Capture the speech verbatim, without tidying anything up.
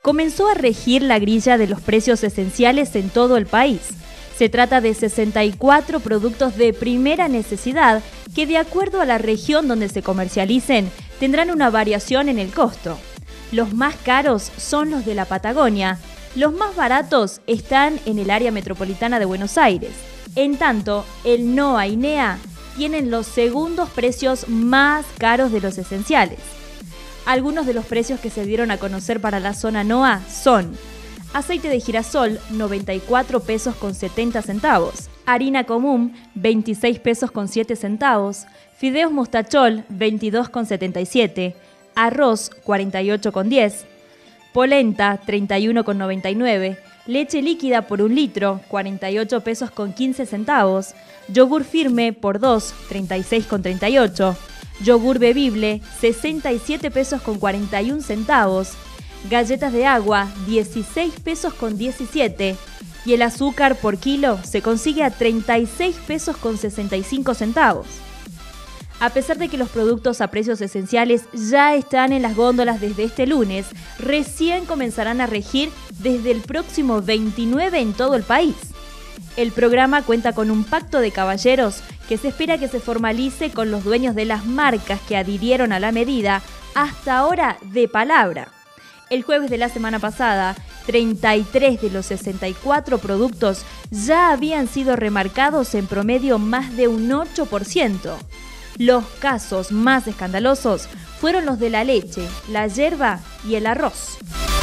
comenzó a regir la grilla de los precios esenciales en todo el país. Se trata de sesenta y cuatro productos de primera necesidad que, de acuerdo a la región donde se comercialicen, tendrán una variación en el costo. Los más caros son los de la Patagonia. Los más baratos están en el área metropolitana de Buenos Aires. En tanto, el NOA y NEA tienen los segundos precios más caros de los esenciales. Algunos de los precios que se dieron a conocer para la zona NOA son: aceite de girasol, noventa y cuatro pesos con setenta centavos. Harina común, veintiséis pesos con siete centavos. Fideos mostachol, veintidós con setenta y siete. Arroz, cuarenta y ocho con diez. Polenta, treinta y uno con noventa y nueve. Leche líquida por un litro, cuarenta y ocho pesos con quince centavos. Yogur firme por dos, treinta y seis con treinta y ocho. Yogur bebible, sesenta y siete pesos con cuarenta y un centavos. Galletas de agua, dieciséis pesos con diecisiete. Y el azúcar por kilo se consigue a treinta y seis pesos con sesenta y cinco centavos. A pesar de que los productos a precios esenciales ya están en las góndolas desde este lunes, recién comenzarán a regir desde el próximo veintinueve en todo el país. El programa cuenta con un pacto de caballeros que se espera que se formalice con los dueños de las marcas que adhirieron a la medida, hasta ahora de palabra. El jueves de la semana pasada, treinta y tres de los sesenta y cuatro productos ya habían sido remarcados en promedio más de un ocho por ciento. Los casos más escandalosos fueron los de la leche, la yerba y el arroz.